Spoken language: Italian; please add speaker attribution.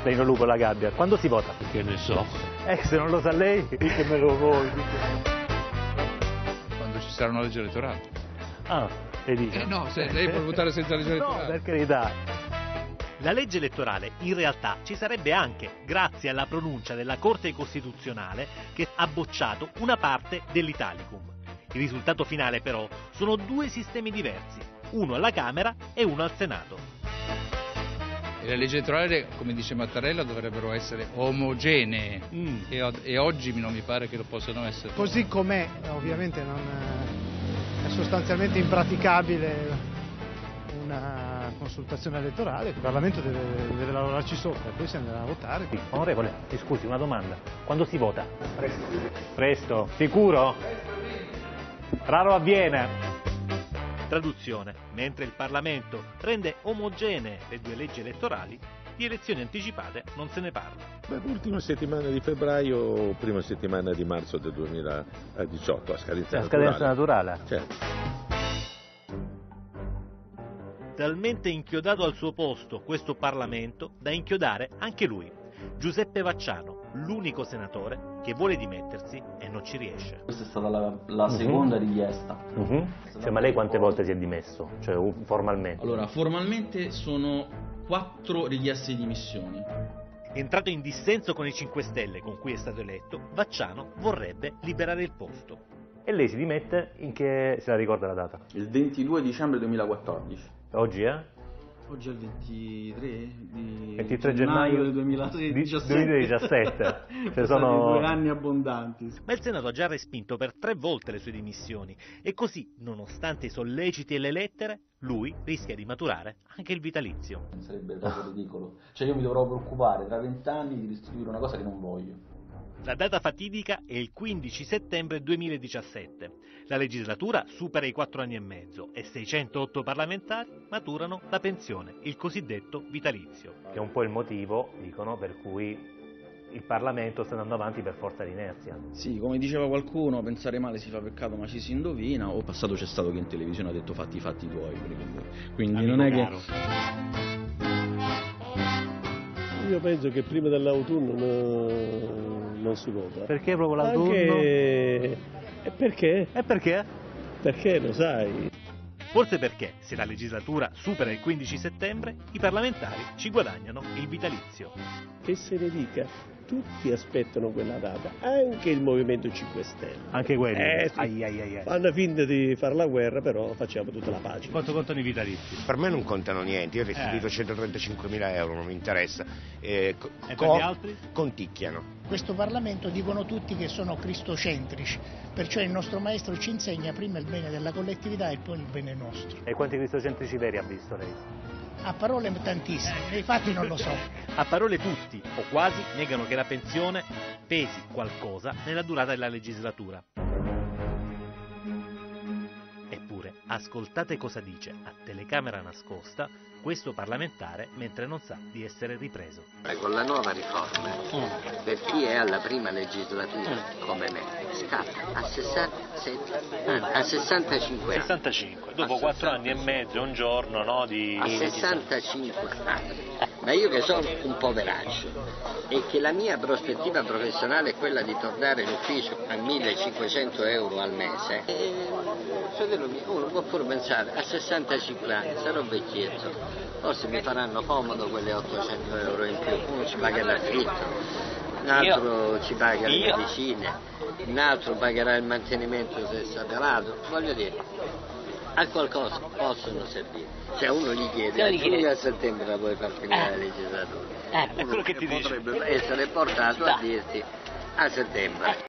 Speaker 1: Reino Lupo la gabbia. Quando si vota?
Speaker 2: Che ne so.
Speaker 1: Se non lo sa lei, ditemelo voi.
Speaker 2: Quando ci sarà una legge elettorale.
Speaker 1: Ah, lei dice?
Speaker 2: No, se lei può votare senza legge elettorale.
Speaker 1: No, per carità.
Speaker 3: La legge elettorale in realtà ci sarebbe anche grazie alla pronuncia della Corte Costituzionale che ha bocciato una parte dell'Italicum. Il risultato finale però sono due sistemi diversi, uno alla Camera e uno al Senato.
Speaker 2: E le leggi elettorali, come dice Mattarella, dovrebbero essere omogenee e oggi non mi pare che lo possano essere.
Speaker 4: Così com'è, ovviamente è sostanzialmente impraticabile una consultazione elettorale, il Parlamento deve lavorarci sopra e poi si andrà a votare.
Speaker 1: Onorevole, mi scusi, una domanda. Quando si vota? Presto. Presto? Sicuro? Raro avviene.
Speaker 3: Traduzione: mentre il Parlamento rende omogenee le due leggi elettorali, di elezioni anticipate non se ne parla.
Speaker 5: L'ultima settimana di febbraio, prima settimana di marzo del 2018, a scadenza naturale.
Speaker 1: Scadenza naturale?
Speaker 5: Certo.
Speaker 3: Talmente inchiodato al suo posto questo Parlamento da inchiodare anche lui, Giuseppe Vacciano, l'unico senatore che vuole dimettersi e non ci riesce.
Speaker 6: Questa è stata la seconda richiesta.
Speaker 1: Cioè, ma lei quante volte si è dimesso? Cioè, formalmente?
Speaker 6: Allora, formalmente sono 4 richieste di dimissioni.
Speaker 3: Entrato in dissenso con i 5 Stelle con cui è stato eletto, Vacciano vorrebbe liberare il posto.
Speaker 1: E lei si dimette in che... se la ricorda la data?
Speaker 6: Il 22 dicembre 2014.
Speaker 1: Oggi è?
Speaker 6: Oggi è il
Speaker 1: 23 gennaio
Speaker 6: del 2017.
Speaker 1: 2017.
Speaker 6: Cioè sono 2 anni abbondanti.
Speaker 3: Ma il Senato ha già respinto per 3 volte le sue dimissioni e così, nonostante i solleciti e le lettere, lui rischia di maturare anche il vitalizio.
Speaker 6: Sarebbe proprio ridicolo. Cioè io mi dovrò preoccupare tra 20 anni di restituire una cosa che non voglio.
Speaker 3: La data fatidica è il 15 settembre 2017. La legislatura supera i 4 anni e mezzo e 608 parlamentari maturano la pensione, il cosiddetto vitalizio.
Speaker 1: Che è un po' il motivo, dicono, per cui il Parlamento sta andando avanti per forza di inerzia.
Speaker 6: Sì, come diceva qualcuno, pensare male si fa peccato ma ci si indovina. O passato c'è stato che in televisione ha detto fatti i fatti tuoi. Quindi non è che...
Speaker 7: Io penso che prima dell'autunno non si vota.
Speaker 1: Perché proprio l'autunno?
Speaker 7: E perché?
Speaker 1: E perché?
Speaker 7: Perché lo sai.
Speaker 3: Forse perché, se la legislatura supera il 15 settembre, i parlamentari ci guadagnano il vitalizio.
Speaker 7: Che se ne dica, tutti aspettano quella data, anche il Movimento 5 Stelle.
Speaker 1: Anche quelli?
Speaker 7: Sì. Fanno finta di fare la guerra, però facciamo tutta la pace.
Speaker 3: Quanto contano i vitalizi?
Speaker 8: Per me non contano niente, io ho restituito 135.000 euro, non mi interessa.
Speaker 3: E per gli altri?
Speaker 8: Conticchiano.
Speaker 9: Questo Parlamento dicono tutti che sono cristocentrici, perciò il nostro maestro ci insegna prima il bene della collettività e poi il bene nostro.
Speaker 1: E quanti cristocentrici veri ha visto lei?
Speaker 9: A parole tantissimi, nei fatti non lo so.
Speaker 3: A parole tutti, o quasi, negano che la pensione pesi qualcosa nella durata della legislatura. Eppure, ascoltate cosa dice a telecamera nascosta questo parlamentare mentre non sa di essere ripreso.
Speaker 10: Con la nuova riforma, per chi è alla prima legislatura, come me, scappa a 65 anni.
Speaker 1: 65, dopo 4 anni e mezzo, un giorno, no?
Speaker 10: A 65 anni. Ma io che sono un poveraccio e che la mia prospettiva professionale è quella di tornare in ufficio a 1.500 euro al mese, fratello mio, uno può pure pensare, a 65 anni sarò vecchietto, forse mi faranno comodo quelle 800 euro in più, uno ci paga l'affitto, un altro ci paga le medicine, un altro pagherà il mantenimento se è saturato, voglio dire, a qualcosa possono servire. Cioè uno gli chiede, a giugno a settembre la puoi far finire la legislatura.
Speaker 1: È quello che ti dice.
Speaker 10: Potrebbe essere portato a dirti a settembre.